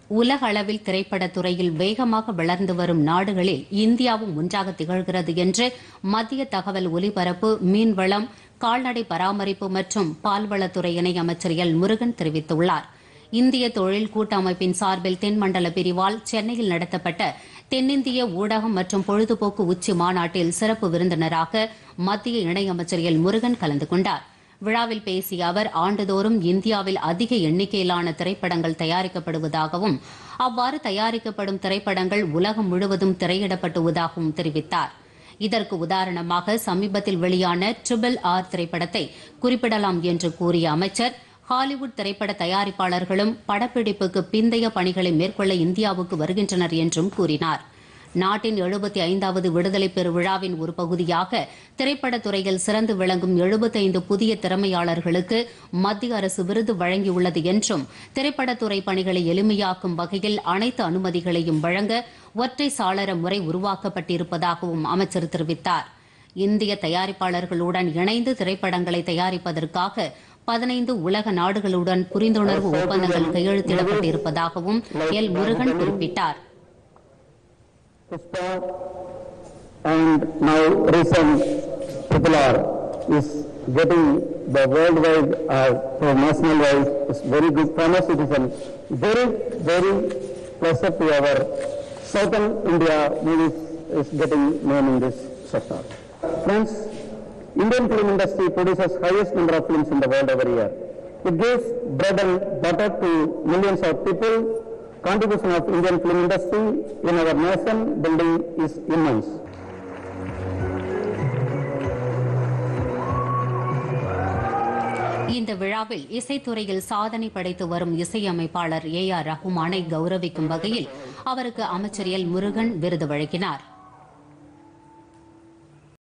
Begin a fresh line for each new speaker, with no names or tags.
உலக அளவில் திரைப்படத் துறையில் வேகமாக வளர்ந்து வரும் நாடுகளில் இந்தியாவும் ஒன்றாக திகழ்கிறது என்று மத்திய தகவல் ஒலிபரப்பு, மீன்வளம், கால்நடை பராமரிப்பு மற்றும் பால்வளத்துறை இணையமைச்சர் எல். முருகன் தெரிவித்துள்ளார். இந்திய தொழில் கூட்டமைப்பின் சார்பில் தென்மண்டல பிரிவால் சென்னையில் நடத்தப்பட்ட தென்னிந்திய ஊடகம் மற்றும் பொழுதுபோக்கு உச்சி மாநாட்டில் சிறப்பு விருந்தினராக மத்திய இணையமைச்சர் எல். முருகன் கலந்து கொண்டார். விழாவில் பேசிய அவர், ஆண்டுதோறும் இந்தியாவில் அதிக எண்ணிக்கையிலான திரைப்படங்கள் தயாரிக்கப்படுவதாகவும் அவ்வாறு தயாரிக்கப்படும் திரைப்படங்கள் உலகம் முழுவதும் திரையிடப்பட்டுவதாகவும் தெரிவித்தார். இதற்கு உதாரணமாக சமீபத்தில் வெளியான RRR திரைப்படத்தை குறிப்பிடலாம் என்று கூறிய அமைச்சர், ஹாலிவுட் திரைப்பட தயாரிப்பாளர்களும் படப்பிடிப்புக்கு பிந்தைய பணிகளை மேற்கொள்ள இந்தியாவுக்கு வருகின்றனர் என்றும் கூறினார். நாட்டின் 75வது விடுதலை பெருவிழாவின் ஒரு பகுதியாக திரைப்படத் துறையில் சிறந்து விளங்கும் 75 புதிய திறமையாளர்களுக்கு மத்திய அரசு விருது வழங்கியுள்ளது என்றும், திரைப்படத்துறை பணிகளை எளிமையாக்கும் வகையில் அனைத்து அனுமதிகளையும் வழங்க ஒற்றை சாளர முறை உருவாக்கப்பட்டிருப்பதாகவும் அமைச்சர் தெரிவித்தார். இந்திய தயாரிப்பாளர்களுடன் இணைந்து திரைப்படங்களை தயாரிப்பதற்காக 15 உலக நாடுகளுடன் புரிந்துணர்வு ஒப்பந்தங்கள் கையெழுத்திடப்பட்டிருப்பதாகவும் எல். முருகன் குறிப்பிட்டார்.
And now recent RRR is getting the worldwide or national wise is very good famous citizen, very pleasure to our Southern India movies is getting known in this sector. Friends, Indian film industry produces highest number of films in the world every year. It gives bread and butter to millions of people. Contribution of Indian film industry in our nation building is immense.
இந்த விழாவில் இசைத்துறையில் சாதனை படைத்து வரும் இசையமைப்பாளர் AR ரஹ்மானை கௌரவிக்கும் வகையில் அவருக்கு அமைச்சர் எல். முருகன் விருது வழங்கினார்.